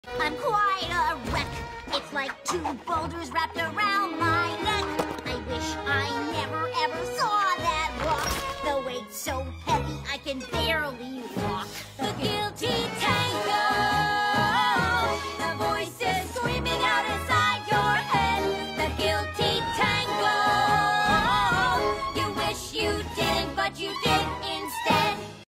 I'm quite a wreck. It's like two boulders wrapped around my neck. I wish I never ever saw that rock. The weight's so heavy I can barely walk. The guilty Tango. The voices screaming out inside your head. The guilty Tango. You wish you didn't, but you did instead.